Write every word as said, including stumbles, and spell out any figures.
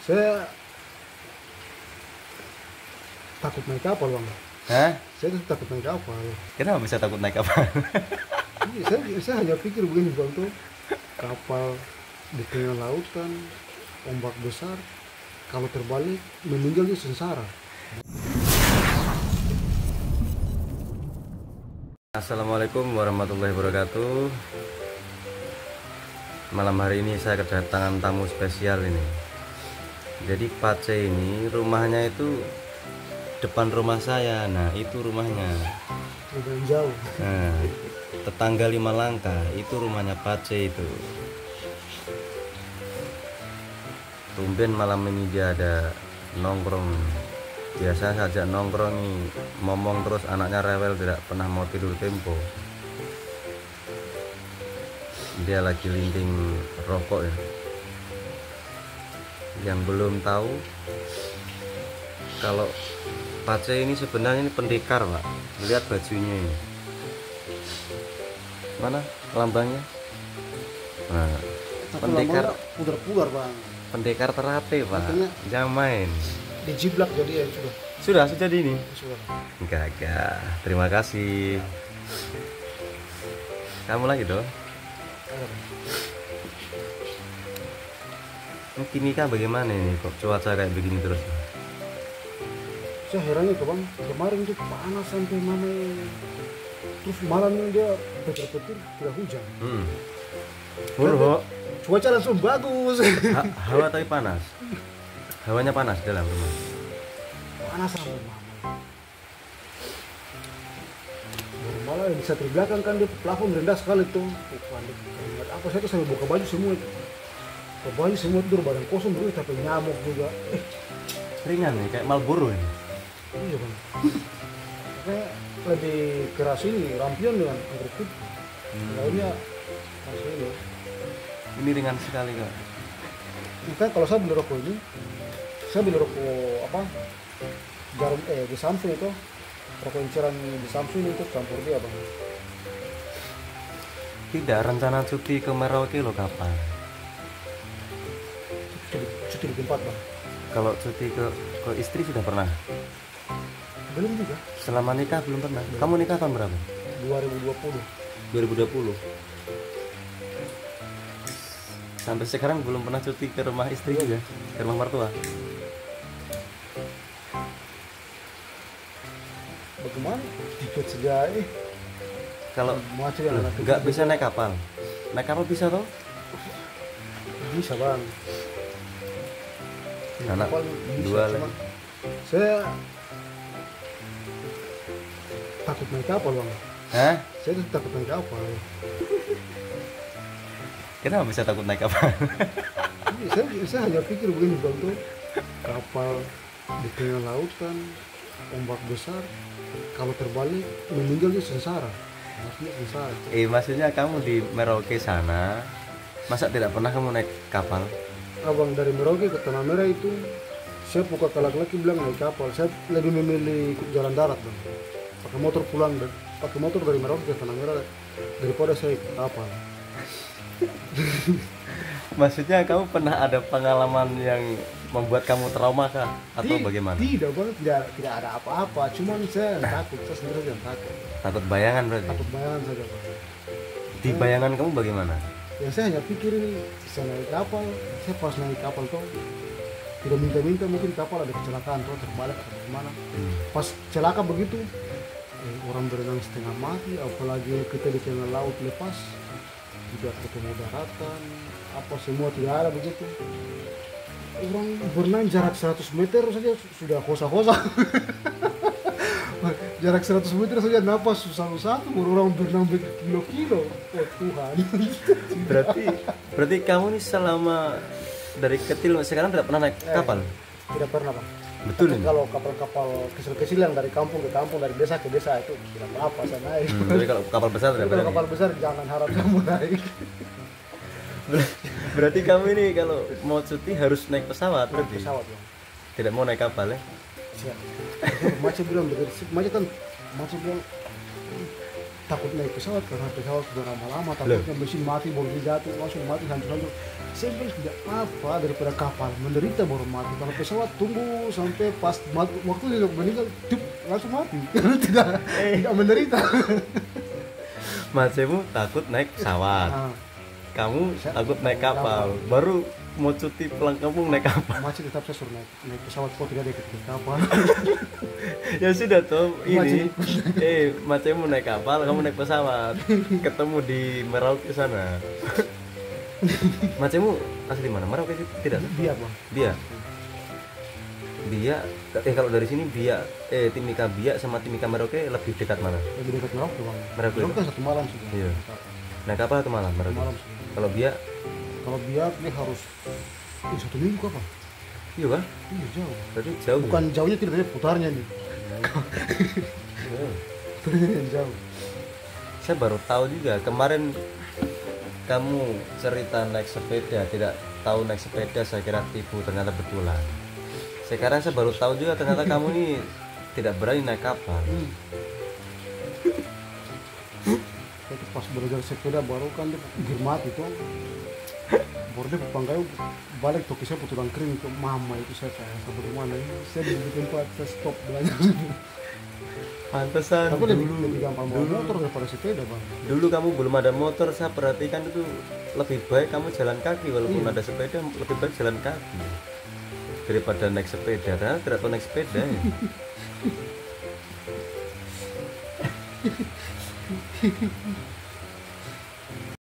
Saya takut naik kapal, Bang. Hah? Saya tuh takut naik kapal. Kenapa bisa takut naik kapal? Iya, saya, saya hanya pikir begini, Bang, tuh kapal di tengah lautan, ombak besar, kalau terbalik meninggal di sengsara. Assalamualaikum warahmatullahi wabarakatuh. Malam hari ini saya kedatangan tamu spesial ini. Jadi Pak C ini rumahnya itu depan rumah saya. Nah itu rumahnya. Lumayan jauh. Nah, tetangga lima langkah itu rumahnya Pak C itu. Tumben malam ini dia ada nongkrong. Biasa saja nongkrong nih, ngomong terus anaknya rewel, tidak pernah mau tidur tempo. Dia lagi linting rokok ya. Yang belum tahu, kalau Pak C ini sebenarnya ini pendekar, Pak. Lihat bajunya ini. Mana lambangnya? Nah, Tapi pendekar putar-putar, Bang. pendekar terapi, Pak. Makanya Jangan main. dijiblak jadi ya sudah. Sudah, sudah di ini. Sudah. Enggak, enggak. Terima kasih. Kamu lagi dong. Ada, Bang. Mungkin nikah bagaimana ini kok cuaca kayak begini terus? Saya heran itu, Bang, kemarin tuh panas sampai mama, terus malamnya dia petir-petir tidak hujan. Hmm. Bro, Cuaca langsung bagus. ha hawa tapi panas. Hawanya panas dalam rumah. Panas sampai mama. Baru malah bisa di belakang kan dia plafon rendah sekali tuh. Keringat apa saya tuh sampai buka baju semua. Buka baju semua tidur badan kosong dulu tapi nyamuk juga. Eh, Ringan nih kayak Marlboro ini. iya, Bang. Kayak lebih keras ini rampion dengan anggrek putih. Hmm. Lainnya masih ini. Ini ringan sekali kak. Makanya kalau saya beli rokok ini, saya beli rokok apa? Jarum eh di Samsung itu, rokok inceran di Samsung itu campur dia, Bang. Tidak rencana cuti ke Merauke lo kapan? Cuti, cuti di tempat, Bang. Kalau cuti ke ke istri sudah pernah? Belum juga. Selama nikah belum pernah. Kamu nikah tahun berapa? dua ribu dua puluh. dua ribu dua puluh. Sampai sekarang belum pernah cuti ke rumah istri juga, ke rumah mertua. Bagaimana? Tiket saja eh. Kalau Macam yang anak nggak bisa naik kapal, naik kapal bisa toh? bisa, Bang. Anak Kapal bisa, dua cuma lagi. saya takut naik kapal, Bang. Hah? Saya tuh takut naik kapal. Kenapa bisa takut naik kapal? Iya, saya, saya hanya pikir begini, Bang, tuh kapal di tengah lautan, ombak besar, kalau terbalik meninggal di sengsara. Maksudnya sengsara. Eh maksudnya kamu di Merauke sana, masa tidak pernah kamu naik kapal? Abang dari Merauke ke Tanah Merah itu, saya buka ke laki-laki bilang naik kapal. Saya lebih memilih jalan darat, Bang. Pakai motor pulang, dan pakai motor dari Merauke ke Tanah Merah daripada saya ke kapal. Maksudnya kamu pernah ada pengalaman yang membuat kamu trauma kah? Atau Ti- bagaimana? Tidak, Bang. Tidak, tidak ada apa-apa. Cuman saya takut. Saya sendiri yang takut. Takut bayangan berarti? Takut bayangan saja, Bang. Di bayangan kamu bagaimana? Yang saya hanya pikir ini bisa naik kapal. Saya pas naik kapal tuh tidak minta-minta mungkin kapal ada kecelakaan tuh terbalik atau bagaimana. Hmm. Pas celaka begitu, eh, orang berenang setengah mati. Apalagi kita di tengah laut lepas, tidak ketemu daratan, apa semua tidak ada begitu. Orang berenang jarak seratus meter saja sudah hosa-hosa. Jarak seratus meter saja napas susah-susah, baru orang berenang berkilo-kilo. Oh Tuhan. Berarti berarti kamu nih selama dari kecil sekarang tidak pernah naik Eh, kapal? Tidak pernah, Bang. Betul Tapi ini? kalau kapal-kapal kecil-kecil yang dari kampung ke kampung, dari desa ke desa itu tidak apa-apa saya naik. Hmm, tapi kalau kapal besar Tapi tidak kalau pernah. kapal besar jangan harap kamu naik. Berarti kamu ini kalau mau cuti harus naik pesawat berarti? Pesawat, Bang. Tidak mau naik kapal ya? Siap. Macam bilang begitu, macam kan macam bilang takut naik pesawat karena pesawat sudah lama-lama takutnya mesin mati baru jatuh langsung mati hancur-hancur. Saya bilang tidak apa daripada kapal menderita baru mati. Kalau pesawat tunggu sampai pas mati, waktu dia meninggal tup, langsung mati karena tidak tidak menderita. Macemu takut naik pesawat, Nah, kamu Saya- takut naik kapal, baru mau cuti pulang kampung naik kapal. masih tetap saya suruh naik, naik pesawat kok tidak dekat naik kapal. Ya sudah tuh ini, Macem. eh macemu naik kapal, kamu naik pesawat, ketemu di Merauke sana. Macemu asli mana? Merauke sih? Tidak? Biar bang. Dia. Dia, eh kalau dari sini Biak, eh Timika Biak sama Timika Merauke lebih dekat mana? Lebih dekat Merauke bang. Merauke. Merauke kan satu malam sih. Bang. Iya. Kapal. Naik kapal atau malam Satu Merauke? malam sih. Kalau Biak, Kalau biar dia harus eh, satu minggu apa? iya kan? Iya jauh. Berarti jauh. Bukan jauhnya tidak ada putarnya nih. Ya? Putarnya yang jauh. Saya baru tahu juga kemarin kamu cerita naik sepeda, tidak tahu naik sepeda, saya kira tipu, ternyata betulan. Sekarang saya baru tahu juga ternyata kamu ini tidak berani naik kapal. Hmm. Itu pas belajar sepeda baru kan dia gear mati tuh. Baru dia pangkayu balik tuh saya putulan kering ke mama itu saya kayak bagaimana ini saya di tempat saya stop belajar. Pantesan Tapi lebih, dulu, lebih gampang bawa dulu, motor daripada sepeda bang. dulu kamu belum ada motor, saya perhatikan itu lebih baik kamu jalan kaki walaupun Iya. ada sepeda, lebih baik jalan kaki daripada naik sepeda. Karena tidak tahu naik sepeda ya.